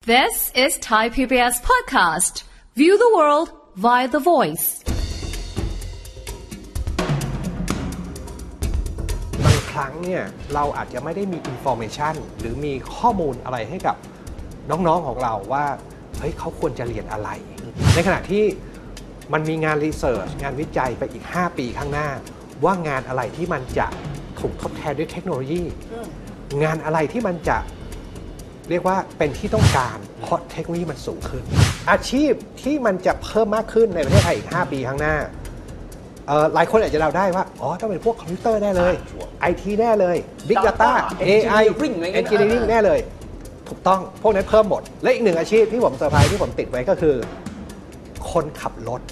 This is Thai PBS podcast. View the world via the voice. บางครั้งเนี่ยเราอาจจะไม่ได้มี information หรือมีข้อมูลอะไรให้กับน้องๆของเราว่าเฮ้ยเขาควรจะเรียนอะไรในขณะที่มันมีงานรีเสิร์ชงานวิจัยไปอีก5ปีข้างหน้าว่างานอะไรที่มันจะถูกทดแทนด้วยเทคโนโลยีงานอะไรที่มันจะเรียกว่าเป็นที่ต้องการเพราะเทคโนโลยีมันสูงขึ้นอาชีพที่มันจะเพิ่มมากขึ้นในประเทศไทยอีก5ปีข้างหน้าหลายคนอาจจะเดาได้ว่าอ๋อต้องเป็นพวกคอมพิวเตอร์แน่เลย IT แน่เลย Big Data AI Engineering แน่เลยถูกต้องพวกนั้นเพิ่มหมดและอีกหนึ่งอาชีพที่ผมเซอร์ไพรส์ที่ผมติดไว้ก็คือคนขับรถ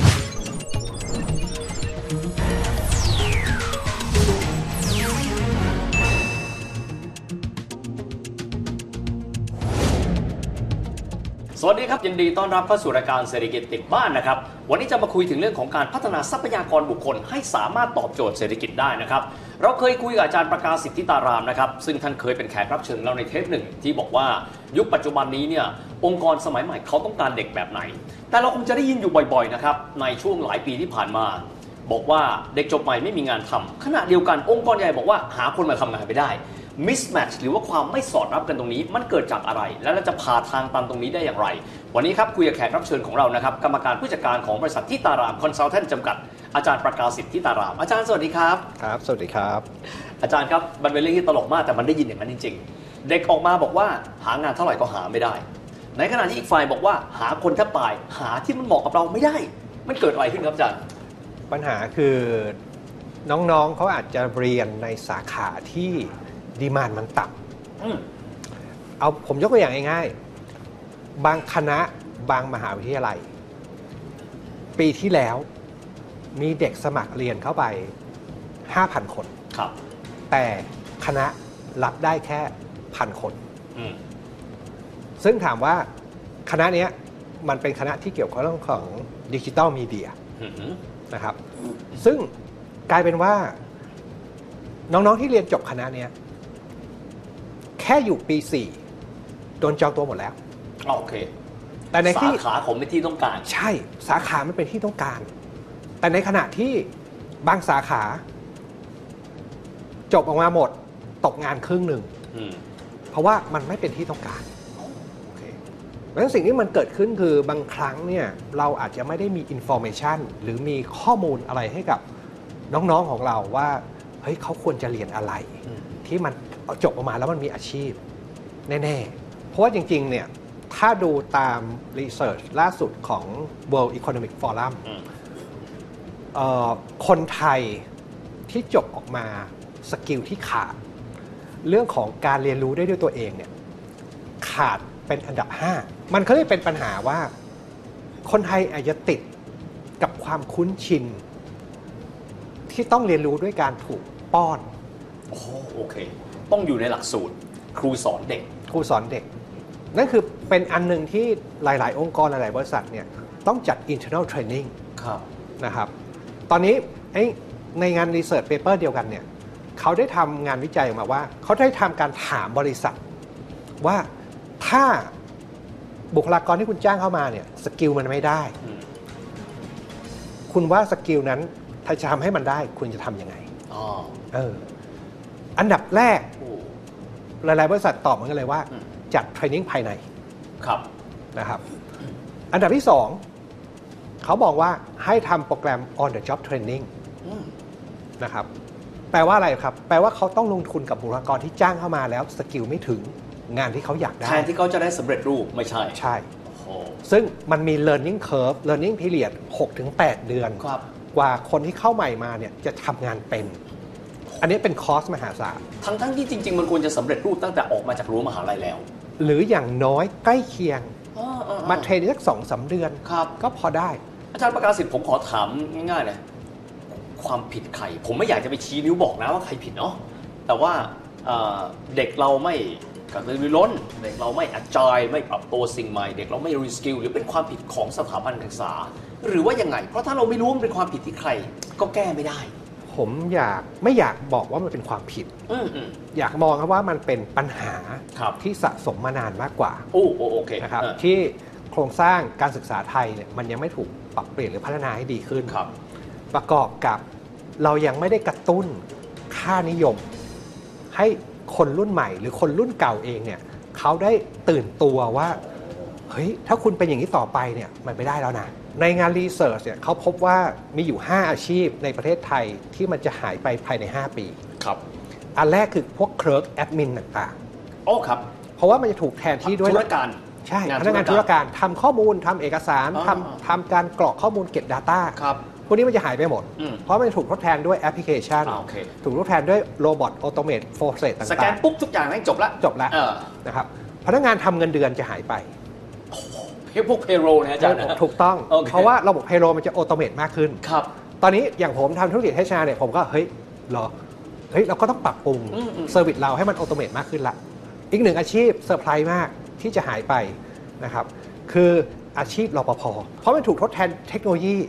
สวัสดีครับยินดีต้อนรับเข้าสู่รายการเศรษฐกิจติดบ้านนะครับวันนี้จะมาคุยถึงเรื่องของการพัฒนาทรัพยากรบุคคลให้สามารถตอบโจทย์เศรษฐกิจได้นะครับเราเคยคุยกับอาจารย์ประกาศสิทธิตารามนะครับซึ่งท่านเคยเป็นแขกรับเชิญเราในเทปหนึ่งที่บอกว่ายุคปัจจุบันนี้เนี่ยองค์กรสมัยใหม่เขาต้องการเด็กแบบไหนแต่เราคงจะได้ยินอยู่บ่อยๆนะครับในช่วงหลายปีที่ผ่านมาบอกว่าเด็กจบใหม่ไม่มีงานทำขณะเดียวกันองค์กรใหญ่บอกว่าหาคนมาทำงานไม่ได้mismatch หรือว่าความไม่สอดรับกันตรงนี้มันเกิดจากอะไรและเราจะพาทางตันตรงนี้ได้อย่างไรวันนี้ครับคุยกับแขกรับเชิญของเรานะครับกรรมการผู้จัดการของบริษัททิตารามคอนซัลแทนท์จำกัดอาจารย์ประกาศสิทธิตารามอาจารย์สวัสดีครับครับสวัสดีครับอาจารย์ครับมันเป็นเรื่องที่ตลกมากแต่มันได้ยินอย่างนั้นจริงๆเด็กออกมาบอกว่าหางานเท่าไหร่ก็หาไม่ได้ในขณะที่อีกฝ่ายบอกว่าหาคนแทบตายหาที่มันเหมาะกับเราไม่ได้มันเกิดอะไรขึ้นครับอาจารย์ปัญหาคือน้องๆเขาอาจจะเรียนในสาขาที่ดีมานด์มันต่ำเอาผมยกตัวอย่างง่ายๆบางคณะบางมหาวิทยาลัยปีที่แล้วมีเด็กสมัครเรียนเข้าไป 5,000 คนครับแต่คณะรับได้แค่ 1,000 คนซึ่งถามว่าคณะนี้มันเป็นคณะที่เกี่ยวกับเรื่องของดิจิทัลมีเดียนะครับซึ่งกลายเป็นว่าน้องๆที่เรียนจบคณะนี้แค่อยู่ปี 4โดนจองตัวหมดแล้วโอเคแต่ในที่สาขาผมเป็นที่ต้องการใช่สาขามันเป็นที่ต้องการแต่ในขณะที่บางสาขาจบออกมาหมดตกงานครึ่งหนึ่งเพราะว่ามันไม่เป็นที่ต้องการโอเคเพราะฉะนั้นสิ่งที่มันเกิดขึ้นคือบางครั้งเนี่ยเราอาจจะไม่ได้มี information หรือมีข้อมูลอะไรให้กับน้องๆของเราว่าเฮ้ยเขาควรจะเรียนอะไรที่มันจบออกมาแล้วมันมีอาชีพแน่ๆเพราะว่าจริงๆเนี่ยถ้าดูตามรีเสิร์ชล่าสุดของ World Economic Forum คนไทยที่จบออกมาสกิลที่ขาดเรื่องของการเรียนรู้ได้ด้วยตัวเองเนี่ยขาดเป็นอันดับ5มันก็เลยเป็นปัญหาว่าคนไทยอาจจะติดกับความคุ้นชินที่ต้องเรียนรู้ด้วยการถูกป้อนโอเคต้องอยู่ในหลักสูตรครูสอนเด็กนั่นคือเป็นอันหนึ่งที่หลายๆองค์กรหลายๆบริษัทเนี่ยต้องจัด internal training นะครับตอนนี้ในงาน research paper เดียวกันเนี่ยเขาได้ทำงานวิจัยออกมาว่าเขาได้ทำการถามบริษัทว่าถ้าบุคลากรที่คุณจ้างเข้ามาเนี่ยสกิลมันไม่ได้คุณว่าสกิลนั้นถ้าจะทำให้มันได้คุณจะทำยังไงอันดับแรกหลายๆบริษัทตอบเหมือนกันเลยว่าจัดเทรนนิ่งภายในนะครับอันดับที่2เขาบอกว่าให้ทำโปรแกรม on the job training นะครับแปลว่าอะไรครับแปลว่าเขาต้องลงทุนกับบุคลากรที่จ้างเข้ามาแล้วสกิลไม่ถึงงานที่เขาอยากได้แทนที่เขาจะได้สำเร็จรูปไม่ใช่ซึ่งมันมี learning curve learning period 6-8 เดือนกว่าคนที่เข้าใหม่มาเนี่ยจะทำงานเป็นอันนี้เป็นคอสมหาศาลทั้งที่จริงๆมันควรจะสำเร็จรูปตั้งแต่ออกมาจากรั้วมหาลัยแล้วหรืออย่างน้อยใกล้เคียงมาเทรนสัก 2-3 เดือนก็พอได้อาจารย์ประกาศสิทธิ์ผมขอถามง่ายๆเลยความผิดใครผมไม่อยากจะไปชี้นิ้วบอกนะว่าใครผิดเนาะแต่ว่าเด็กเราไม่กระตือรือร้นเด็กเราไม่แอดจอยไม่ปรับตัวสิ่งใหม่เด็กเราไม่รีสกิลหรือเป็นความผิดของสถาบันการศึกษาหรือว่ายังไงเพราะถ้าเราไม่รู้มันเป็นความผิดที่ใครก็แก้ไม่ได้ผผมไม่อยากบอกว่ามันเป็นความผิดอยากมองครับว่ามันเป็นปัญหาที่สะสมมานานมากกว่าโอเคนะครับที่โครงสร้างการศึกษาไทยเนี่ยมันยังไม่ถูกปรับเปลี่ยนหรือพัฒนาให้ดีขึ้นประกอบกับเรายังไม่ได้กระตุ้นค่านิยมให้คนรุ่นใหม่หรือคนรุ่นเก่าเองเนี่ยเขาได้ตื่นตัวว่าเฮ้ยถ้าคุณเป็นอย่างนี้ต่อไปเนี่ยมันไม่ได้แล้วนะในงานรีเสิร์ชเนี่ยเขาพบว่ามีอยู่5อาชีพในประเทศไทยที่มันจะหายไปภายใน5ปีครับอันแรกคือพวกเคลิร์กแอดมินต่างๆโอ้ครับเพราะว่ามันจะถูกแทนที่ด้วยธุรการใช่พนักงานธุรการทำข้อมูลทำเอกสารทำการกรอกข้อมูลเก็บ Data ครับพวกนี้มันจะหายไปหมดเพราะมันถูกทดแทนด้วยแอปพลิเคชันถูกทดแทนด้วยโรบอทออโตเมตโปรเซสต่างๆสแกนปุ๊บทุกอย่างให้จบแล้วนะครับพนักงานทำเงินเดือนจะหายไปพวกเพโรนะอาจารย์ถูกต้องเพราะว่าระบบเพโรมันจะออโตเมตมากขึ้นครับตอนนี้อย่างผมทำธุรกิจให้ชาเนี่ยผมก็เฮ้ยเราก็ต้องปรับปรุงเซอร์วิสเราให้มันออโตเมตมากขึ้นละอีกหนึ่งอาชีพเซอร์ไพรส์มากที่จะหายไปนะครับคืออาชีพรปภเพราะมันถูกทดแทนเทคโนโลยี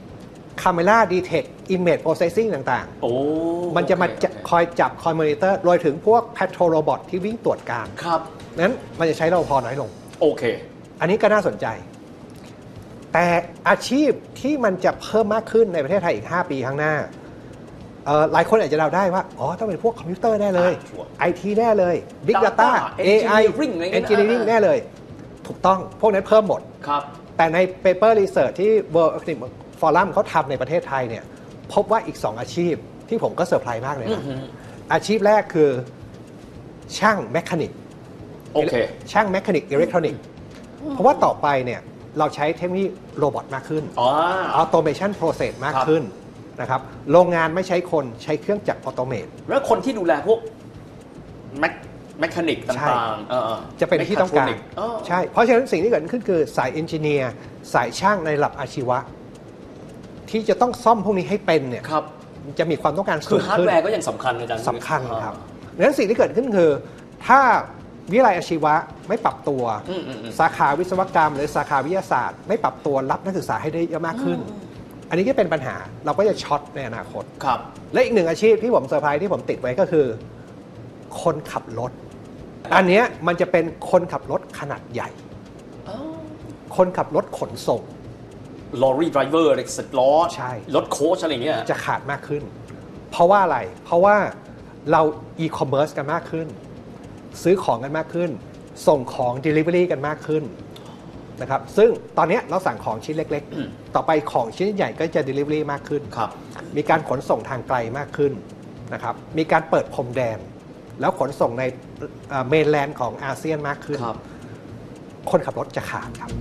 Camera Detect Image Processing ต่างๆมันจะมาคอยจับคอยมอนิเตอร์รวมถึงพวก Patrol Robot ที่วิ่งตรวจการครับนั้นมันจะใช้รปภน้อยลงโอเคอันนี้ก็น่าสนใจแต่อาชีพที่มันจะเพิ่มมากขึ้นในประเทศไทยอีก5ปีข้างหน้าหลายคนอาจจะเดาได้ว่าต้องเป็นพวกคอมพิวเตอร์แน่เลย IT แน่เลย Big Data AI Engineering แน่เลยถูกต้องพวกนั้นเพิ่มหมดแต่ใน Paper Research ที่ World Economic Forum เขาทำในประเทศไทยเนี่ยพบว่าอีก2อาชีพที่ผมก็เซอร์ไพรส์มากเลยนะอาชีพแรกคือช่างแมคานิกช่างแมคานิกอิเล็กทรอนิกส์เพราะว่าต่อไปเนี่ยเราใช้เทคโนโลยีโรบอทมากขึ้นออโตเมชันโปรเซสมากขึ้นนะครับโรงงานไม่ใช้คนใช้เครื่องจักรออโตเมตแล้วคนที่ดูแลพวกแมคานิกต่างๆจะเป็นที่ต้องการใช่เพราะฉะนั้นสิ่งที่เกิดขึ้นคือสายเอนจิเนียร์สายช่างในระดับอาชีวะที่จะต้องซ่อมพวกนี้ให้เป็นเนี่ยจะมีความต้องการสูงขึ้นคือฮาร์ดแวร์ก็ยังสำคัญอาจารย์สำคัญครับดังนั้นสิ่งที่เกิดขึ้นคือถ้าวิทยาลัยอาชีวะไม่ปรับตัวสาขาวิศวกรรมหรือสาขาวิทยาศาสตร์ไม่ปรับตัวรับนักศึกษาให้ได้เยอะมากขึ้นอันนี้ก็เป็นปัญหาเราก็จะช็อตในอนาคตครับและอีกหนึ่งอาชีพที่ผมเซอร์ไพรส์ที่ผมติดไว้ก็คือคนขับรถอันนี้มันจะเป็นคนขับรถขนาดใหญ่คนขับรถขนส่งลอรี่ไดรเวอร์สิบล้อใช่รถโค้ชอะไรเงี้ยจะขาดมากขึ้นเพราะว่าอะไรเพราะว่าเราอีคอมเมิร์ซกันมากขึ้นซื้อของกันมากขึ้นส่งของ Delivery กันมากขึ้นนะครับซึ่งตอนนี้เราสั่งของชิ้นเล็กๆต่อไปของชิ้นใหญ่ก็จะ Delivery มากขึ้นมีการขนส่งทางไกลมากขึ้นนะครับมีการเปิดพรมแดนแล้วขนส่งในเมนแลนด์ของอาเซียนมากขึ้นคนขับรถจะขาดครับ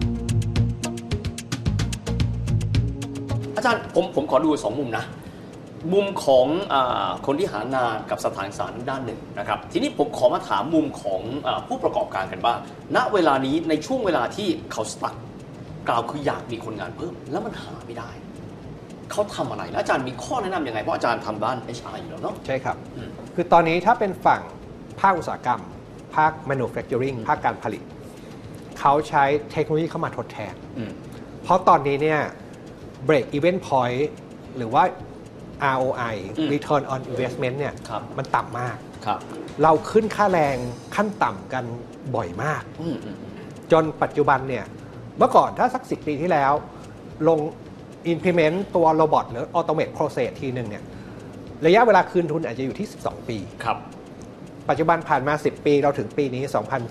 อาจารย์ผมขอดู2มุมนะมุมของคนที่หางานกับสถานศึกษาด้านหนึ่งนะครับทีนี้ผมขอมาถามมุมของผู้ประกอบการกันบ้างณเวลานี้ในช่วงเวลาที่เขาสตั๊กกล่าวคืออยากมีคนงานเพิ่มแล้วมันหาไม่ได้เขาทำอะไรแล้วอาจารย์มีข้อแนะนำยังไงเพราะอาจารย์ทำด้าน HR อยู่แล้วเนาะใช่ครับคือตอนนี้ถ้าเป็นฝั่งภาคอุตสาหกรรมภาค manufacturing ภาคการผลิตเขาใช้เทคโนโลยีเข้ามาทดแทนเพราะตอนนี้เนี่ย break even point หรือว่า ROI Return on Investment เนี่ยมันต่ำมากเราขึ้นค่าแรงขั้นต่ำกันบ่อยมากจนปัจจุบันเนี่ยเมื่อก่อนถ้าสัก10 ปีที่แล้วลง implement ตัวโรบอทหรือ automate process ทีนึงเนี่ยระยะเวลาคืนทุนอาจจะอยู่ที่12 ปีปัจจุบันผ่านมา10 ปีเราถึงปีนี้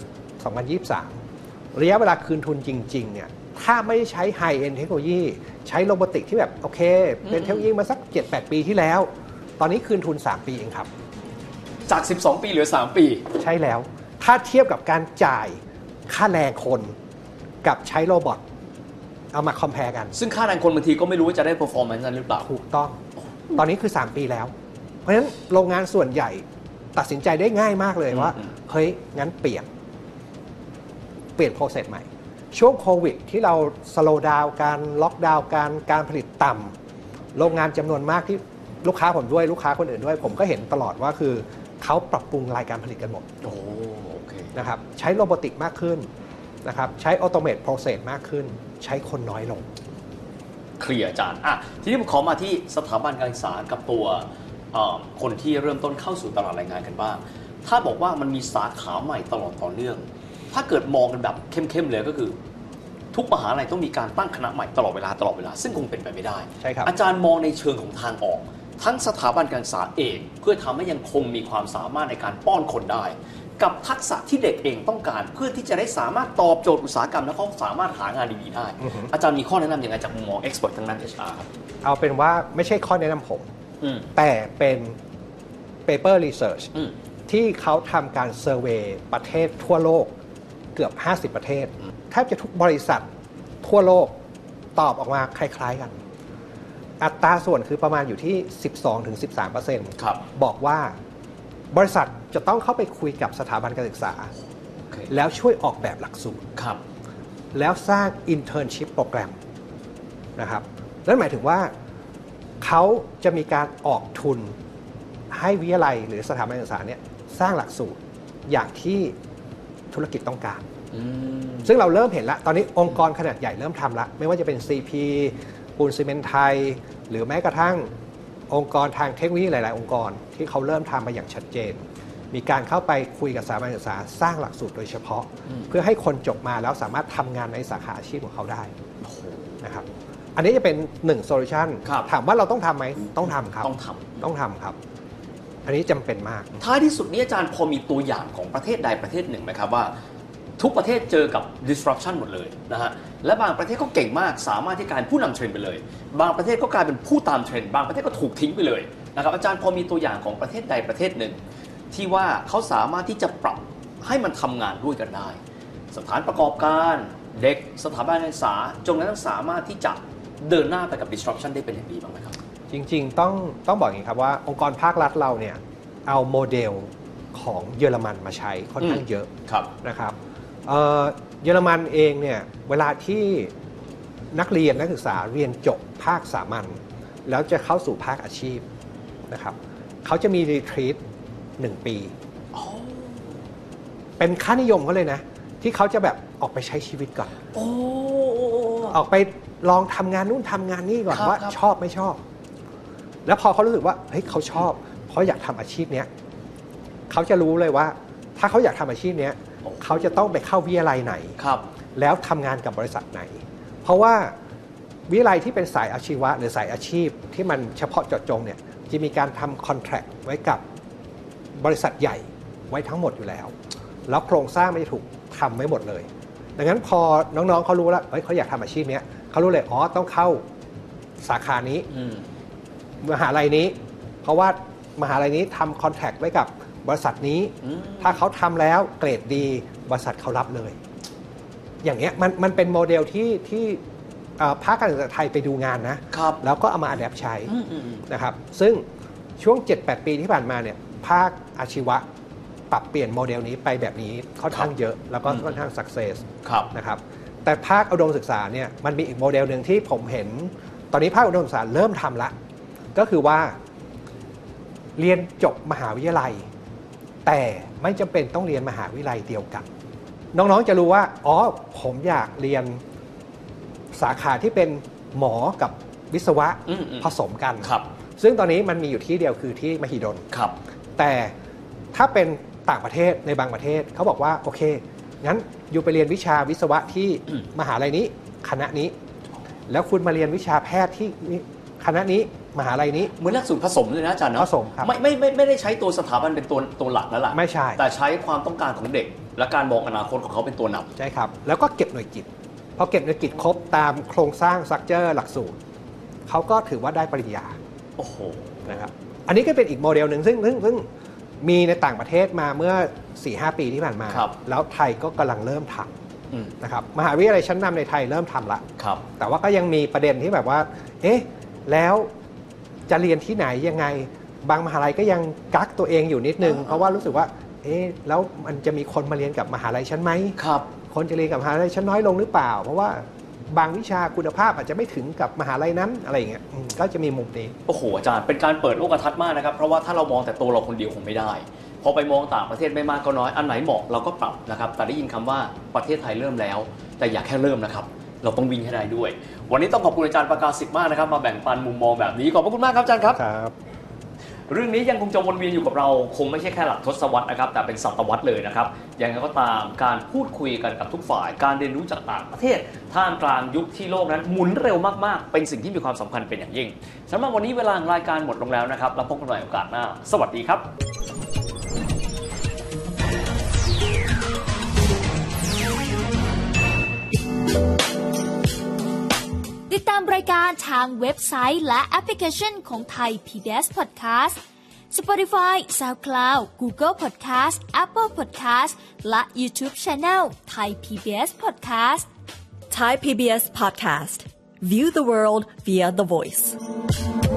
2023ระยะเวลาคืนทุนจริงๆเนี่ยถ้าไม่ใช้ high end เทคโนโลยีใช้โรบอติกที่แบบโอเคเป็นเทคโนโลยีมาสัก 7-8 ปีที่แล้วตอนนี้คืนทุน3 ปีเองครับจาก12 ปีเหลือ3 ปีใช่แล้วถ้าเทียบกับการจ่ายค่าแรงคนกับใช้โรบอทเอามาคอมเพลกันซึ่งค่าแรงคนบางทีก็ไม่รู้ว่าจะได้ performance นั้นหรือเปล่าถูกต้องตอนนี้คือ3 ปีแล้วเพราะฉะนั้นโรงงานส่วนใหญ่ตัดสินใจได้ง่ายมากเลยว่าเฮ้ยงั้นเปลี่ยนโปรเซสใหม่ช่วงโควิดที่เราสโลว์ดาวน์การล็อกดาวน์การผลิตต่ำโรงงานจำนวนมากที่ลูกค้าผมด้วยลูกค้าคนอื่นด้วยผมก็เห็นตลอดว่าคือเขาปรับปรุงรายการผลิตกันหมดโอเคนะครับใช้โรบอติกมากขึ้นนะครับใช้ออโตเมตโปรเซสมากขึ้นใช้คนน้อยลงเคลียร์อาจารย์ทีนี้ผมขอมาที่สถาบันการศึกษากับตัวคนที่เริ่มต้นเข้าสู่ตลาดแรงงานกันบ้างถ้าบอกว่ามันมีสาขาใหม่ตลอดต่อเนื่องถ้าเกิดมองกันแบบเข้มๆเลยก็คือทุกมหาลัยต้องมีการตั้งคณะใหม่ตลอดเวลาซึ่งคงเป็นไปไม่ได้ใช่ครับอาจารย์มองในเชิงของทางออกทั้งสถาบันการศึกษาเองเพื่อทำให้ยังคงมีความสามารถในการป้อนคนได้กับทักษะที่เด็กเองต้องการเพื่อที่จะได้สามารถตอบโจทย์อุตสาหกรรมและเขาสามารถหางานดีๆได้อาจารย์มีข้อแนะนำยังไงจากมุมมองเอ็กซ์เพรสทางด้าน HR ครับเอาเป็นว่าไม่ใช่ข้อแนะนำผมแต่เป็น paper research ที่เขาทำการเซอร์เวย์ประเทศทั่วโลกเกือบ50ประเทศแทบจะทุกบริษัททั่วโลกตอบออกมาคล้ายๆกันอัตราส่วนคือประมาณอยู่ที่ 12-13% ครับบอกว่าบริษัทจะต้องเข้าไปคุยกับสถาบันการศึกษา okay. แล้วช่วยออกแบบหลักสูตรครับแล้วสร้าง internship โปรแกรมนะครับนั่นหมายถึงว่าเขาจะมีการออกทุนให้วิทยาลัยหรือสถาบันการศึกษาเนี่ยสร้างหลักสูตรอย่างที่ธุรกิจต้องการซึ่งเราเริ่มเห็นแล้วตอนนี้องค์กรขนาดใหญ่เริ่มทำแล้วไม่ว่าจะเป็น CP ปูนซีเมนต์ไทยหรือแม้กระทั่งองค์กรทางเทคโนโลยีหลายๆองค์กรที่เขาเริ่มทำมาอย่างชัดเจนมีการเข้าไปคุยกับสถาบันการศึกษาสร้างหลักสูตรโดยเฉพาะเพื่อให้คนจบมาแล้วสามารถทำงานในสาขาอาชีพของเขาได้นะครับอันนี้จะเป็น1โซลูชันถามว่าเราต้องทำไหมต้องทำครับต้องทำครับอันนี้จำเป็นมากท้ายที่สุดนี้อาจารย์พอมีตัวอย่างของประเทศใดประเทศหนึ่งไหมครับว่าทุกประเทศเจอกับ disruption หมดเลยนะฮะและบางประเทศก็เก่งมากสามารถที่กลายเป็นผู้นำเทรนด์ไปเลยบางประเทศก็กลายเป็นผู้ตามเทรนด์บางประเทศก็ถูกทิ้งไปเลยนะครับอาจารย์พอมีตัวอย่างของประเทศใดประเทศหนึ่งที่ว่าเขาสามารถที่จะปรับให้มันทำงานด้วยกันได้สถานประกอบการเด็กสถาบันการศึกษาจงนั้นสามารถที่จะเดินหน้าไปกับ disruption ได้เป็นอย่างดีบ้างไหมครับจริงๆต้องบอกอย่างนี้ครับว่าองค์กรภาครัฐเราเนี่ยเอาโมเดลของเยอรมันมาใช้ค่อนข้างเยอะนะครับเยอรมันเองเนี่ยเวลาที่นักเรียนนักศึกษาเรียนจบภาคสามัญแล้วจะเข้าสู่ภาคอาชีพนะครับเขาจะมีรีทรีต1 ปีเป็นค่านิยมเขาเลยนะที่เขาจะแบบออกไปใช้ชีวิตก่อนออกไปลองทำงานนู่นทำงานนี่ก่อนว่าชอบไม่ชอบแล้วพอเขารู้สึกว่าเฮ้ยเขาชอบเพราะอยากทำอาชีพเนี้ยเขาจะรู้เลยว่าถ้าเขาอยากทำอาชีพเนี้ยเขาจะต้องไปเข้าวิทยาลัยไหนแล้วทำงานกับบริษัทไหนเพราะว่าวิทยาลัยที่เป็นสายอาชีวะหรือสายอาชีพที่มันเฉพาะเจาะจงเนี่ยจะมีการทำคอนแทรคไว้กับบริษัทใหญ่ไว้ทั้งหมดอยู่แล้วแล้วโครงสร้างมันจะถูกทำไว้หมดเลยดังนั้นพอน้องๆเขารู้แล้วเขาอยากทำอาชีพนี้เขารู้เลยต้องเข้าสาขานี้มหาลัยนี้เพราะว่ามหาลัยนี้ทำคอนแทคไว้กับบริษัทนี้ถ้าเขาทำแล้วเกรดดีบริษัทเขารับเลยอย่างเงี้ยมันเป็นโมเดลที่ภาคการศึกษาไทยไปดูงานนะแล้วก็เอามาอัดแอปใช้นะครับซึ่งช่วง 7-8 ปีที่ผ่านมาเนี่ยภาคอาชีวะปรับเปลี่ยนโมเดลนี้ไปแบบนี้ค่อนข้างเยอะแล้วก็ค่อนข้างสักเซสนะครับแต่ภาคอุดมศึกษาเนี่ยมันมีอีกโมเดลหนึ่งที่ผมเห็นตอนนี้ภาคอุดมศึกษาเริ่มทำละก็คือว่าเรียนจบมหาวิทยาลัยแต่ไม่จำเป็นต้องเรียนมหาวิทยาลัยเดียวกันน้องๆจะรู้ว่าผมอยากเรียนสาขาที่เป็นหมอกับวิศวะผสมกันซึ่งตอนนี้มันมีอยู่ที่เดียวคือที่มหิดลแต่ถ้าเป็นต่างประเทศในบางประเทศเขาบอกว่าโอเคงั้นอยู่ไปเรียนวิชาวิศวะที่มหาลัยนี้คณะนี้แล้วคุณมาเรียนวิชาแพทย์ที่คณะนี้มหาลัยนี้เหมือนหลักสูตรผสมเลยนะอาจารย์เนาะผสมครับไม่ได้ใช้ตัวสถาบันเป็นตัวหลักแล้วล่ะไม่ใช่แต่ใช้ความต้องการของเด็กและการมองอนาคตของเขาเป็นตัวนำใช่ครับแล้วก็เก็บหน่วยกิตพอเก็บหน่วยกิตครบตามโครงสร้างสตรัคเจอร์หลักสูตรเขาก็ถือว่าได้ปริญญาโอ้โหนะครับอันนี้ก็เป็นอีกโมเดลหนึ่งซึ่งมีในต่างประเทศมาเมื่อ 4-5 ปีที่ผ่านมาแล้วไทยก็กำลังเริ่มทำนะครับมหาวิทยาลัยชั้นนำในไทยเริ่มทำละแต่ว่าก็ยังมีประเด็นที่แบบว่าแล้วจะเรียนที่ไหนยังไงบางมหาลัยก็ยังกักตัวเองอยู่นิดนึงเพราะว่ารู้สึกว่าแล้วมันจะมีคนมาเรียนกับมหาลัยชั้นไหมคนจะเรียนกับมหาลัยชั้นน้อยลงหรือเปล่าเพราะว่าบางวิชาคุณภาพอาจจะไม่ถึงกับมหาลัยนั้นอะไรอย่างเงี้ยก็จะมีมุมนี้โอ้โหอาจารย์เป็นการเปิดโลกทัศน์มากนะครับเพราะว่าถ้าเรามองแต่ตัวเราคนเดียวคงไม่ได้พอไปมองต่างประเทศไม่มากก็น้อยอันไหนเหมาะเราก็ปรับนะครับแต่ได้ยินคำว่าประเทศไทยเริ่มแล้วแต่อย่าแค่เริ่มนะครับเราต้องวิ่งให้ได้ด้วยวันนี้ต้องขอบคุณอาจารย์ประกาศิษย์มากนะครับมาแบ่งปันมุมมองแบบนี้ขอบพระคุณมากครับอาจารย์ครับเรื่องนี้ยังคงจะวนเวียนอยู่กับเราคงไม่ใช่แค่หลักทศวรรษนะครับแต่เป็นศตวรรษเลยนะครับอย่างไรก็ตามการพูดคุยกันกับทุกฝ่ายการเรียนรู้จากต่างประเทศท่ามกลางยุคที่โลกนั้นหมุนเร็วมากๆเป็นสิ่งที่มีความสำคัญเป็นอย่างยิ่งสำหรับวันนี้เวลารายการหมดลงแล้วนะครับแล้วพบกันใหม่โอกาสหน้าสวัสดีครับติดตามรายการทางเว็บไซต์และแอปพลิเคชันของไทย PBS Podcast Spotify, SoundCloud, Google Podcast, Apple Podcast และ YouTube Channel Thai PBS Podcast Thai PBS Podcast. View the world via the voice.